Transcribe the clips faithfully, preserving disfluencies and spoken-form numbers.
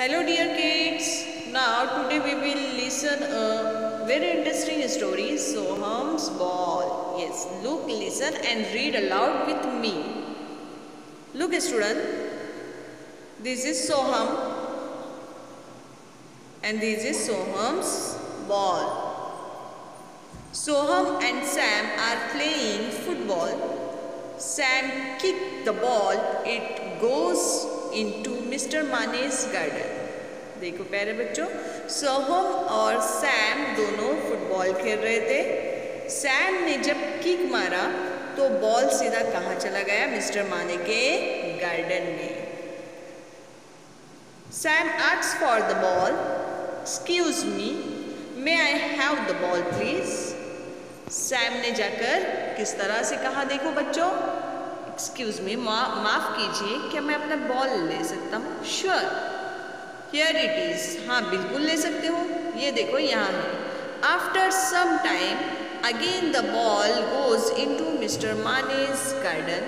Hello dear kids, now today we will listen a very interesting story, Soham's ball. Yes, look, listen and read aloud with me. Look student, this is Soham and this is Soham's ball. Soham and Sam are playing football. Sam kicked the ball, it goes into mister Mane's garden. देखो प्यारे बच्चों, सोहम और Sam दोनों football खेल रहे थे। Sam ने जब किक मारा तो बॉल सीधा कहाँ चला गया? मिस्टर माने के गार्डन में। Sam asks for the ball, excuse me, may I have the ball please. Sam ने जाकर किस तरह से कहा? देखो बच्चों, एक्सक्यूज मी, माफ़ कीजिए, क्या मैं अपना बॉल ले सकता हूँ? Sure, here it is. हाँ बिल्कुल ले सकते हो, ये देखो यहाँ है। After some time again the ball goes into mister Mane's garden.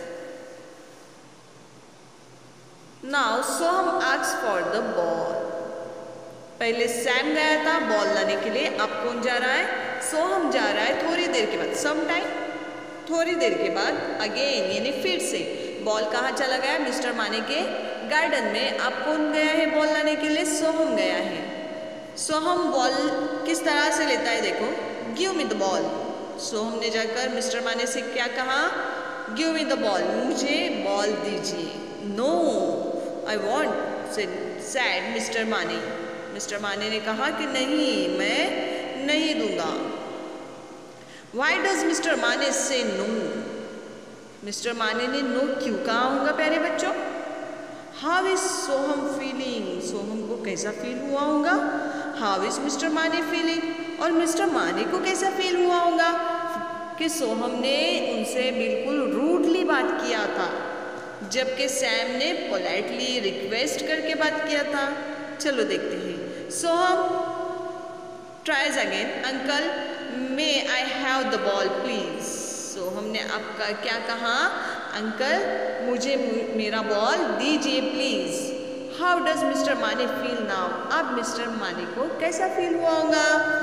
Now Soham asks for the ball. पहले सैम गया था बॉल लाने के लिए, अब कौन जा रहा है? सोहम जा रहा है थोड़ी देर के बाद। सम टाइम, थोड़ी देर के बाद, अगेन यानी फिर से। बॉल कहाँ चला गया? मिस्टर माने के गार्डन में। अब कौन गया है बॉल लाने के लिए? सोहम गया है। सोहम बॉल किस तरह से लेता है? देखो, give me the ball. Soham ने जाकर मिस्टर माने से क्या कहा? गिव मी द बॉल, मुझे बॉल दीजिए। No I won't, said mister Mane. Mister Mane ने कहा कि नहीं, मैं नहीं दूंगा। Why does मिस्टर माने से नो? मिस्टर माने ने नो क्यों कहा होगा प्यारे बच्चों? How is Soham feeling? Soham को कैसा फील हुआ होगा? How is mister Mane feeling? और मिस्टर माने को कैसा फील हुआ होगा कि सोहम ने उनसे बिल्कुल रूडली बात किया था, जबकि सैम ने पोलाइटली रिक्वेस्ट करके बात किया था। चलो देखते हैं। Soham tries again, uncle may I have the ball please. So हमने आपका क्या कहा? अंकल मुझे मेरा बॉल दीजिए please. How does mister Mane feel now? अब मिस्टर माने को कैसा फील हुआ होगा?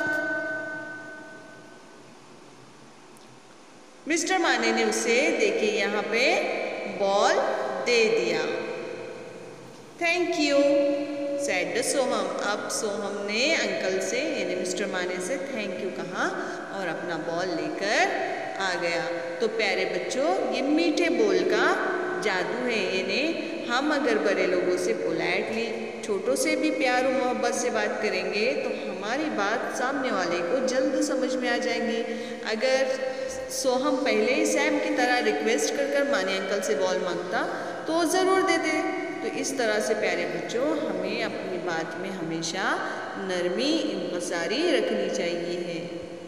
मिस्टर माने ने उसे, देखिए यहाँ पे, बॉल दे दिया। Thank you said Soham. अब सोहम ने अंकल से यानी मिस्टर माने से थैंक यू कहा और अपना बॉल लेकर आ गया। तो प्यारे बच्चों, ये मीठे बोल का जादू है। यानी हम अगर बड़े लोगों से पोलाइटली, छोटों से भी प्यार और मोहब्बत से बात करेंगे तो हमारी बात सामने वाले को जल्द समझ में आ जाएंगी। अगर सोहम पहले ही सैम की तरह रिक्वेस्ट कर कर माने अंकल से बॉल मांगता तो ज़रूर देते। तो इस तरह से प्यारे बच्चों, हमें अपनी बात में हमेशा नरमी, इंतज़ारी रखनी चाहिए है।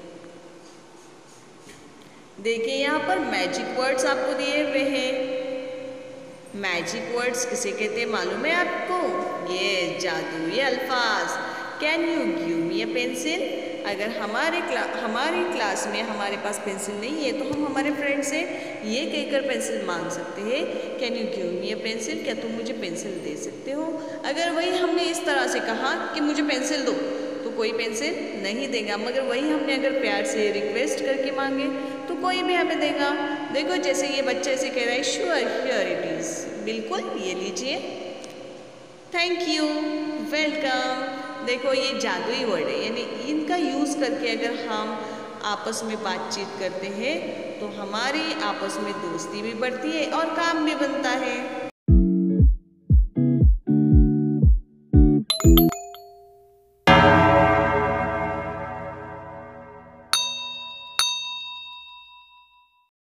देखिए यहाँ पर मैजिक वर्ड्स आपको दिए हुए हैं। मैजिक वर्ड्स किसे कहते हैं मालूम है आपको? ये जादुई अल्फाज। Can you give me a pencil? अगर हमारे क्ला हमारी क्लास में हमारे पास पेंसिल नहीं है तो हम हमारे फ्रेंड से ये कहकर पेंसिल मांग सकते हैं, can you give me a pencil? क्या तुम मुझे पेंसिल दे सकते हो? अगर वही हमने इस तरह से कहा कि मुझे पेंसिल दो, तो कोई पेंसिल नहीं देगा। मगर वही हमने अगर प्यार से रिक्वेस्ट करके मांगे तो कोई भी हमें देगा। देखो जैसे ये बच्चा ऐसे कह रहा है, श्योर हियर इट इज़, बिल्कुल ये लीजिए, थैंक यू, वेलकम। देखो ये जादुई वर्ड है, यानी इनका यूज़ करके अगर हम आपस में बातचीत करते हैं तो हमारी आपस में दोस्ती भी बढ़ती है और काम भी बनता है।